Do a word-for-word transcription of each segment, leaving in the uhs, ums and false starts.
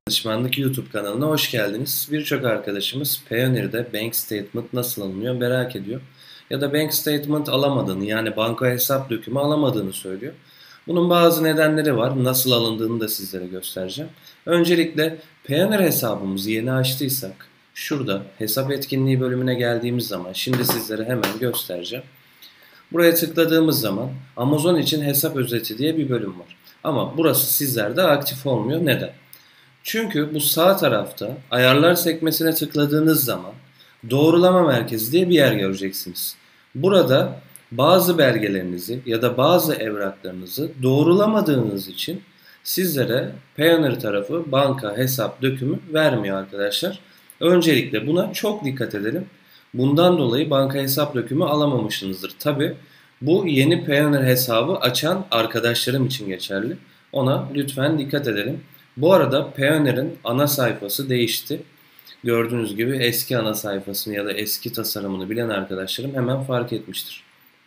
Danışmanlık YouTube kanalına hoş geldiniz. Birçok arkadaşımız Payoneer'de bank statement nasıl alınıyor merak ediyor. Ya da bank statement alamadığını, yani banka hesap dökümü alamadığını söylüyor. Bunun bazı nedenleri var. Nasıl alındığını da sizlere göstereceğim. Öncelikle Payoneer hesabımızı yeni açtıysak, şurada hesap etkinliği bölümüne geldiğimiz zaman, şimdi sizlere hemen göstereceğim. Buraya tıkladığımız zaman Amazon için hesap özeti diye bir bölüm var. Ama burası sizlerde aktif olmuyor. Neden? Çünkü bu sağ tarafta ayarlar sekmesine tıkladığınız zaman doğrulama merkezi diye bir yer göreceksiniz. Burada bazı belgelerinizi ya da bazı evraklarınızı doğrulamadığınız için sizlere Payoneer tarafı banka hesap dökümü vermiyor arkadaşlar. Öncelikle buna çok dikkat edelim. Bundan dolayı banka hesap dökümü alamamışsınızdır. Tabi bu yeni Payoneer hesabı açan arkadaşlarım için geçerli. Ona lütfen dikkat edelim. Bu arada Payoneer'in ana sayfası değişti. Gördüğünüz gibi eski ana sayfasını ya da eski tasarımını bilen arkadaşlarım hemen fark etmiştir.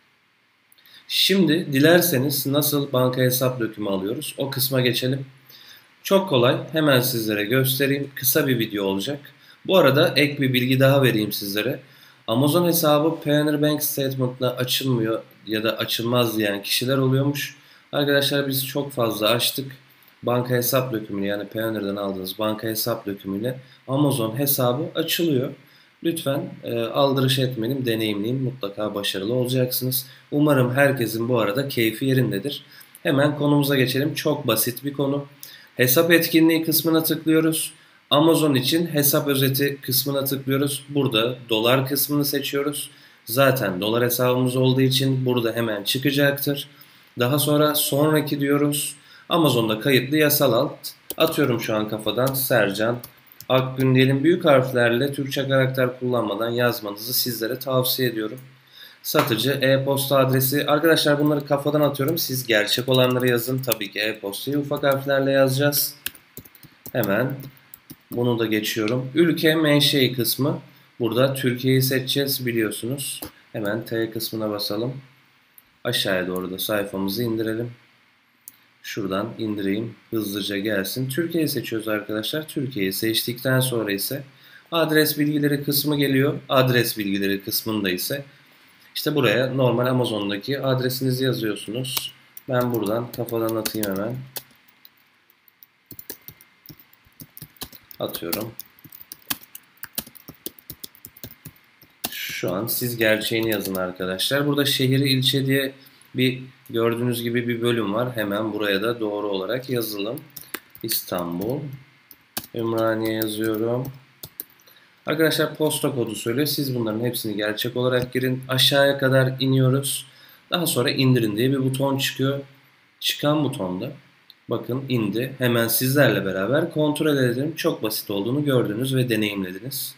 Şimdi dilerseniz nasıl banka hesap dökümü alıyoruz o kısma geçelim. Çok kolay, hemen sizlere göstereyim. Kısa bir video olacak. Bu arada ek bir bilgi daha vereyim sizlere. Amazon hesabı Payoneer Bank Statement'la açılmıyor ya da açılmaz diyen kişiler oluyormuş. Arkadaşlar biz çok fazla açtık. Banka hesap dökümüyle, yani Payoneer'den aldığınız banka hesap dökümüyle Amazon hesabı açılıyor. Lütfen e, aldırış etmeyin, deneyimleyin, mutlaka başarılı olacaksınız. Umarım herkesin bu arada keyfi yerindedir. Hemen konumuza geçelim. Çok basit bir konu. Hesap etkinliği kısmına tıklıyoruz. Amazon için hesap özeti kısmına tıklıyoruz. Burada dolar kısmını seçiyoruz. Zaten dolar hesabımız olduğu için burada hemen çıkacaktır. Daha sonra sonraki diyoruz. Amazon'da kayıtlı yasal alt. Atıyorum şu an kafadan Sercan Akgün diyelim. Büyük harflerle Türkçe karakter kullanmadan yazmanızı sizlere tavsiye ediyorum. Satıcı, e-posta adresi. Arkadaşlar bunları kafadan atıyorum. Siz gerçek olanları yazın. Tabii ki e-postayı ufak harflerle yazacağız. Hemen bunu da geçiyorum. Ülke menşei kısmı. Burada Türkiye'yi seçeceğiz biliyorsunuz. Hemen T kısmına basalım. Aşağıya doğru da sayfamızı indirelim. Şuradan indireyim. Hızlıca gelsin. Türkiye'yi seçiyoruz arkadaşlar. Türkiye'yi seçtikten sonra ise adres bilgileri kısmı geliyor. Adres bilgileri kısmında ise işte buraya normal Amazon'daki adresinizi yazıyorsunuz. Ben buradan kafadan atayım hemen. Atıyorum. Şu an siz gerçeğini yazın arkadaşlar. Burada şehir, ilçe diye bir gördüğünüz gibi bir bölüm var. Hemen buraya da doğru olarak yazalım. İstanbul. Ümraniye yazıyorum. Arkadaşlar posta kodu söylüyor. Siz bunların hepsini gerçek olarak girin. Aşağıya kadar iniyoruz. Daha sonra indirin diye bir buton çıkıyor. Çıkan butonda bakın indi. Hemen sizlerle beraber kontrol edelim. Çok basit olduğunu gördünüz ve deneyimlediniz.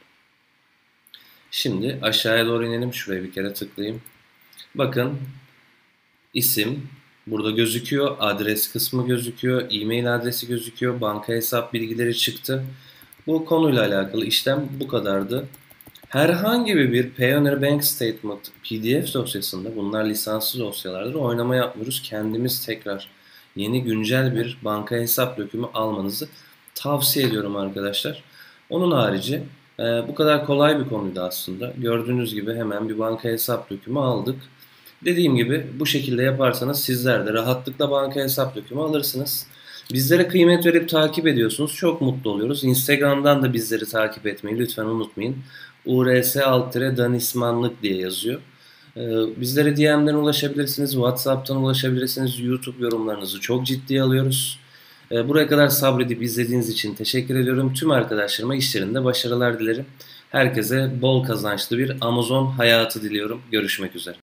Şimdi aşağıya doğru inelim. Şuraya bir kere tıklayayım. Bakın isim burada gözüküyor. Adres kısmı gözüküyor. E-mail adresi gözüküyor. Banka hesap bilgileri çıktı. Bu konuyla alakalı işlem bu kadardı. Herhangi bir Payoneer Bank Statement P D F dosyasında, bunlar lisanslı dosyalardır, oynama yapmıyoruz. Kendimiz tekrar yeni güncel bir banka hesap dökümü almanızı tavsiye ediyorum arkadaşlar. Onun harici e, bu kadar kolay bir konuydu aslında. Gördüğünüz gibi hemen bir banka hesap dökümü aldık. Dediğim gibi bu şekilde yaparsanız sizler de rahatlıkla banka hesap dökümü alırsınız. Bizlere kıymet verip takip ediyorsunuz. Çok mutlu oluyoruz. Instagram'dan da bizleri takip etmeyi lütfen unutmayın. U R S alt danışmanlık diye yazıyor. Bizlere D M'den ulaşabilirsiniz. WhatsApp'tan ulaşabilirsiniz. YouTube yorumlarınızı çok ciddiye alıyoruz. Buraya kadar sabredip izlediğiniz için teşekkür ediyorum. Tüm arkadaşlarıma işlerinde başarılar dilerim. Herkese bol kazançlı bir Amazon hayatı diliyorum. Görüşmek üzere.